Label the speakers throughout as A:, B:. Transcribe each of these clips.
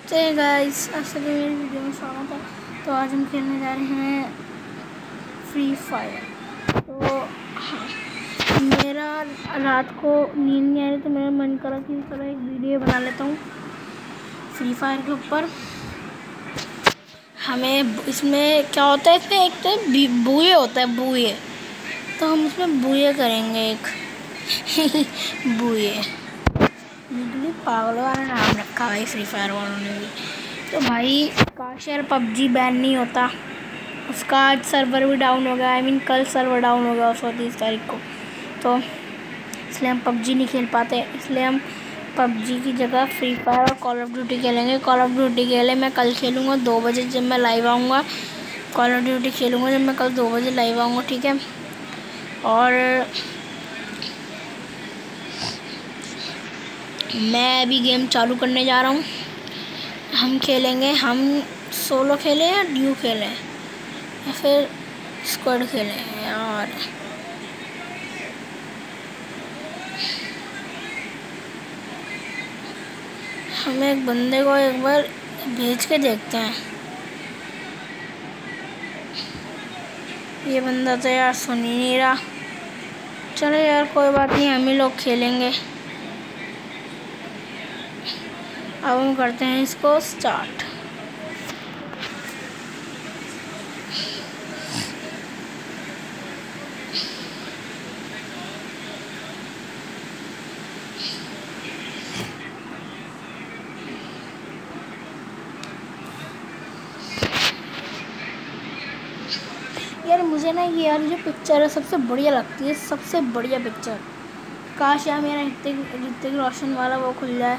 A: तो गाइस आज मेरी वीडियो में स्वागत है। तो आज हम खेलने जा रहे हैं फ्री फायर। तो हाँ, मेरा रात को नींद नहीं आ रही तो मेरा मन करा कि चलो एक वीडियो बना लेता हूँ फ्री फायर के ऊपर। हमें इसमें क्या होता है, इसमें एक तो बुए होता है, बुए। तो हम उसमें बुए करेंगे एक बुए। बिल्कुल पागल वाला नाम रखा है फ्री फायर वालों ने भी। तो भाई काश यार पबजी बैन नहीं होता। उसका आज सर्वर भी डाउन हो गया, आई मीन कल सर्वर डाउन हो गया 30 तारीख को। तो इसलिए हम पबजी नहीं खेल पाते, इसलिए हम पबजी की जगह फ्री फायर और कॉल ऑफ ड्यूटी खेलेंगे। कॉल ऑफ ड्यूटी के लिए मैं कल खेलूँगा 2 बजे जब मैं लाइव आऊँगा। कॉल ऑफ ड्यूटी खेलूँगा जब मैं कल 2 बजे लाइव आऊँगा, ठीक है। और मैं अभी गेम चालू करने जा रहा हूँ। हम खेलेंगे, हम सोलो खेलें या ड्यू खेलें या फिर स्क्वाड खेलें यार। हम एक बंदे को एक बार भेज के देखते हैं। ये बंदा तो यार सुन ही नहीं रहा। चलो यार कोई बात नहीं, हम ही लोग खेलेंगे। अब हम करते हैं इसको स्टार्ट। यार मुझे ना ये यार जो पिक्चर है सबसे बढ़िया लगती है, सबसे बढ़िया पिक्चर। काश यार मेरा ऋतिक रोशन वाला वो खुल जाए।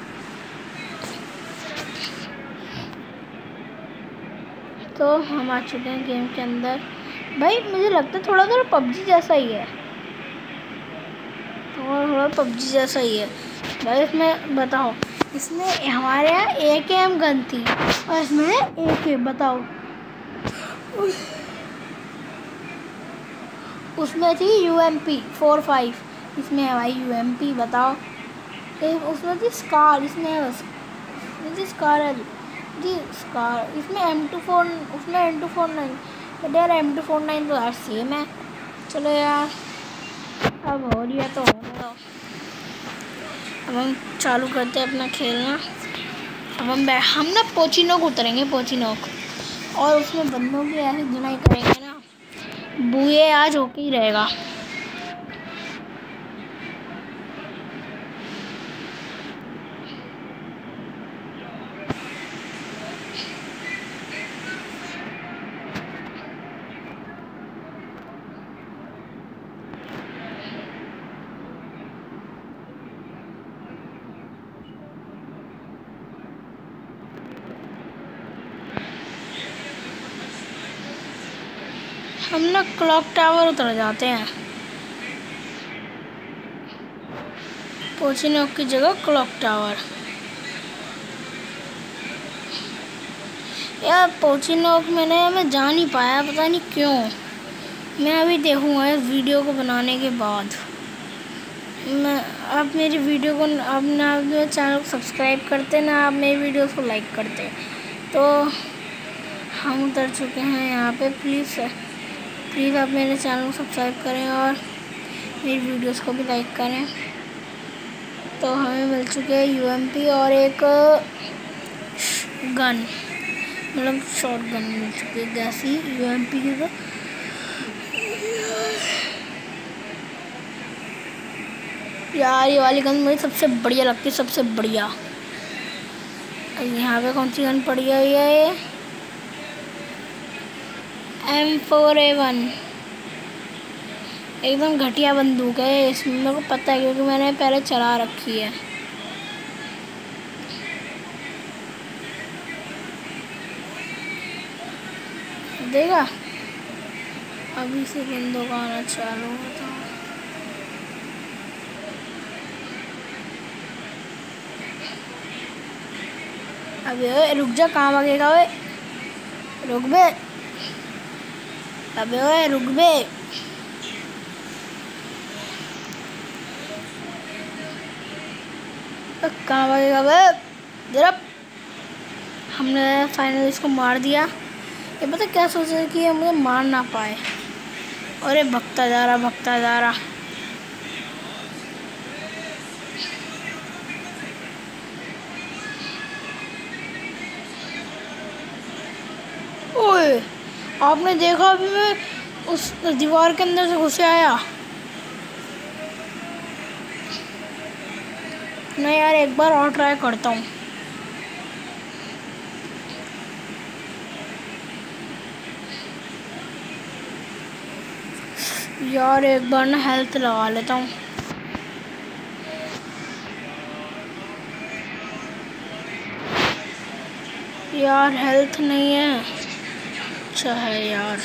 A: तो हम आ चुके हैं गेम के अंदर। भाई मुझे लगता है थोड़ा थोड़ा पबजी जैसा ही है, थोड़ा पबजी जैसा ही है भाई। इसमें बताओ, इसमें हमारे यहाँ AKM गन थी और इसमें AK, बताओ। उसमें थी UMP 45, इसमें है भाई UMP, बताओ। उसमें थी स्कार, इसमें है स्कार है जी, स्कार। इसमें M249, उसमें M249, बट यार M249 तो यार सेम है। चलो यार अब हो रही है तो होने दो। अब हम चालू करते हैं अपना खेलना। अब हम ना पोचिनोक उतरेंगे, पोचिनोक, और उसमें बंदों की ऐसी धुनाई करेंगे ना, बुए आज होके ही रहेगा। हम ना क्लॉक टावर उतर जाते हैं, पोचिनोक की जगह क्लॉक टावर। यार पोचिनोक मैं जा नहीं पाया, पता नहीं क्यों। मैं अभी देखूँगा इस वीडियो को बनाने के बाद। मैं आप मेरी वीडियो को, आप ना आप मेरे चैनल को सब्सक्राइब करते, ना आप मेरी वीडियोस को लाइक करते। तो हम उतर चुके हैं यहाँ पे। प्लीज़ आप मेरे चैनल को सब्सक्राइब करें और मेरी वीडियोस को भी लाइक करें। तो हमें मिल चुके हैं UMP और एक गन, मतलब शॉर्ट गन मिल चुकी है जैसी UMP की। तो यार ये वाली गन मुझे सबसे बढ़िया लगती है, सबसे बढ़िया। यहाँ पे कौन सी गन पड़ी हुई है? ये M4A1, एकदम घटिया बंदूक है। इसमें मेरे को पता है क्योंकि मैंने पहले चला रखी है। देगा अभी से बंदों का आना चालू होता। अबे ओए रुक जा, कहाँ भागेगा? ओए रुक बे, अबे ओए रुक बे। कहाँ भागेगा बे? जरा हमने फाइनली इसको मार दिया। ये पता क्या सोच रहे कि ये मुझे मार ना पाए। अरे भगता जा रहा, भगता जा रहा। ओए, आपने देखा अभी मैं उस दीवार के अंदर से घुसे आया। नहीं यार, एक बार और ट्राई करता हूँ। यार एक बार ना हेल्थ लगा लेता हूँ। यार हेल्थ नहीं है। अच्छा है यार।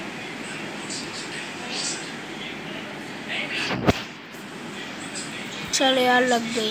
A: चल यार, लग गई।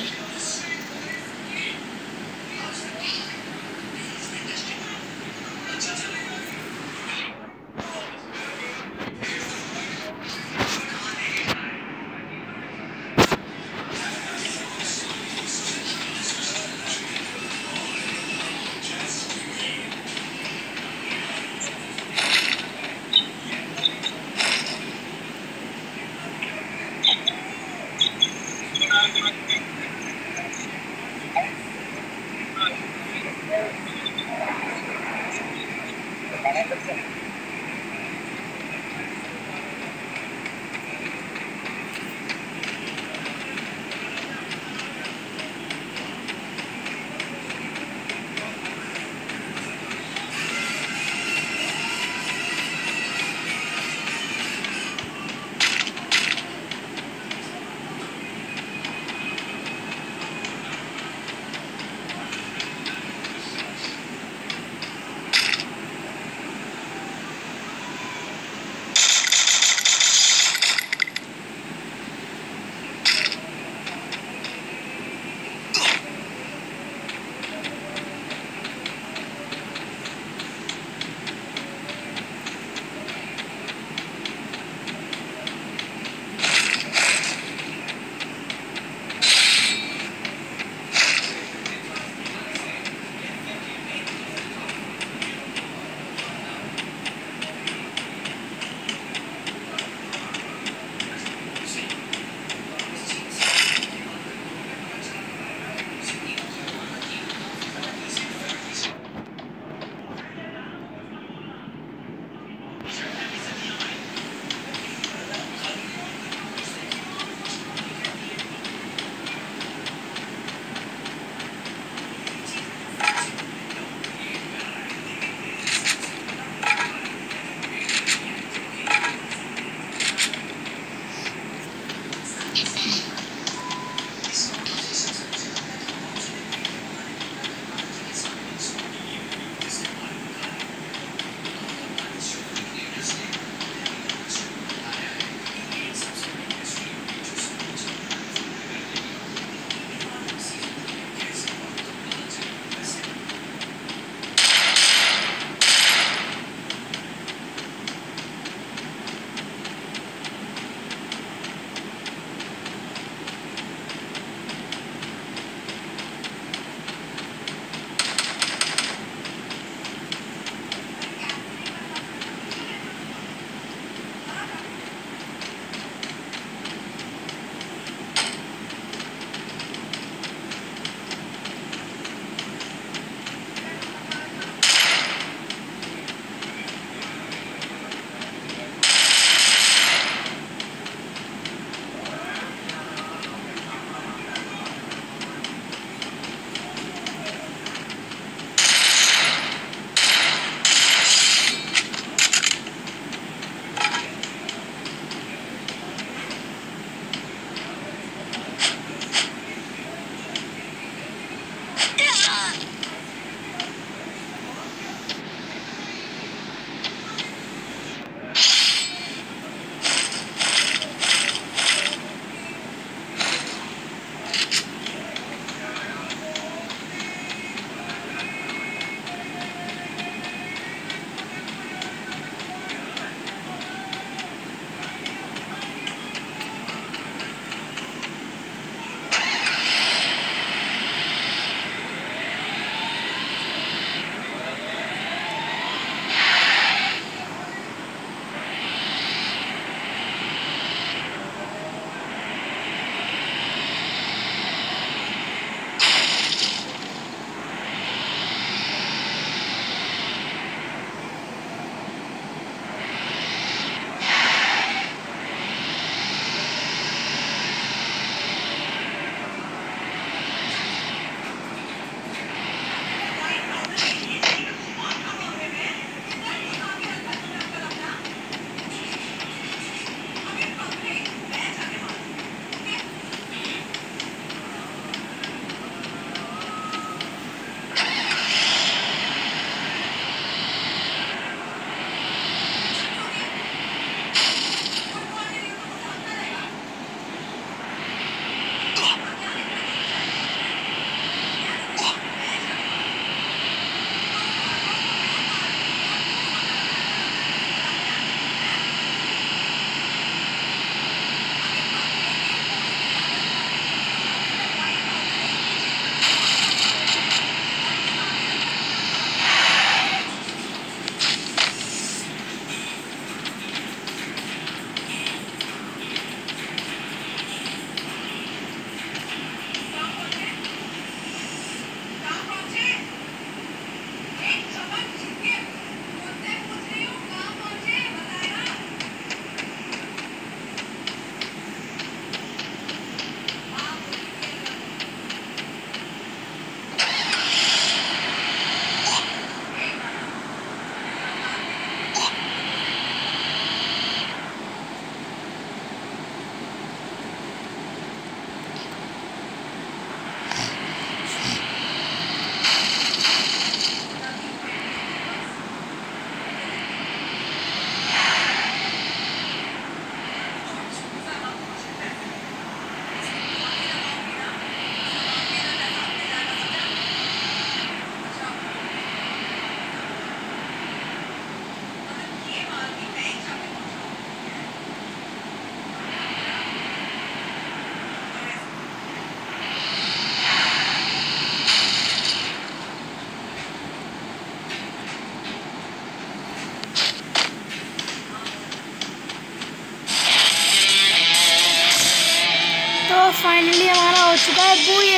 A: फाइनली हमारा हो चुका है बूये।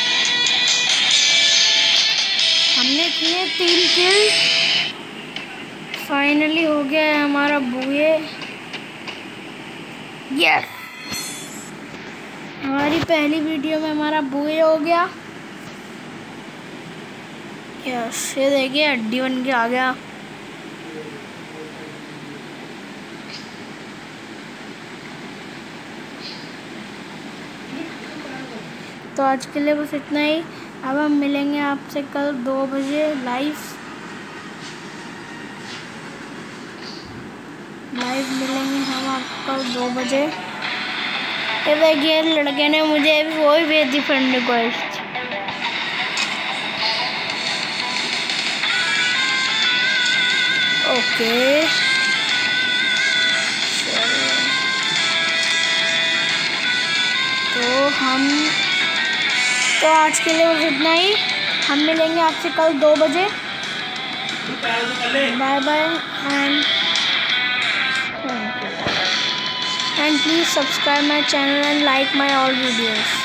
A: हमने किए 3 किल। फाइनली हो गया है हमारा बूये। यस, हमारी पहली वीडियो में हमारा बूये हो गया। यस, ये देखिए हड्डी बन के आ गया। तो आज के लिए बस इतना ही। अब हम मिलेंगे आपसे कल 2 बजे लाइव मिलेंगे हम आपको कल 2 बजे। ये देखिए लड़के ने मुझे वो ही भेज दी फ्रेंड रिक्वेस्ट। ओके, तो आज के लिए बस इतना ही। हम मिलेंगे आपसे कल 2 बजे। Bye bye and please subscribe my channel and like my all videos.